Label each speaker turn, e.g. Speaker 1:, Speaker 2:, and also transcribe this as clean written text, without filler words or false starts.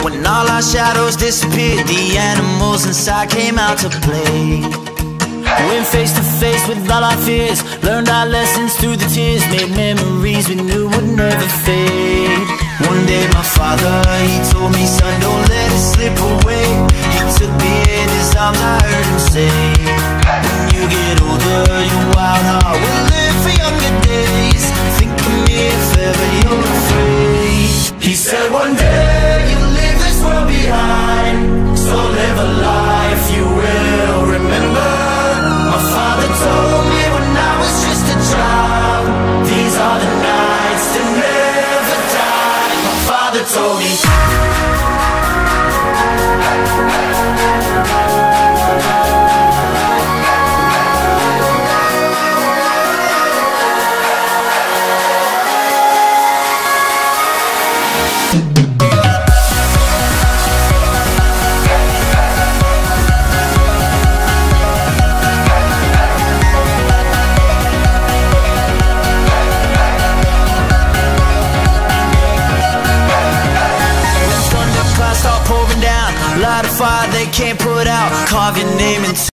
Speaker 1: When all our shadows disappeared, the animals inside came out to play. Went face to face with all our fears, learned our lessons through the tears, made memories we knew would never fade. One day my father, he told me, son, don't let it slip away. He took me in his arms, I heard him say, when you get older, your wild heart will live for younger days. Think of me if ever you're afraid. He said one day you'll leave this world behind, so live a life you will remember. My father told me when I was just a child, these are the nights that never die. My father told me. Light a fire they can't put out, carve your name into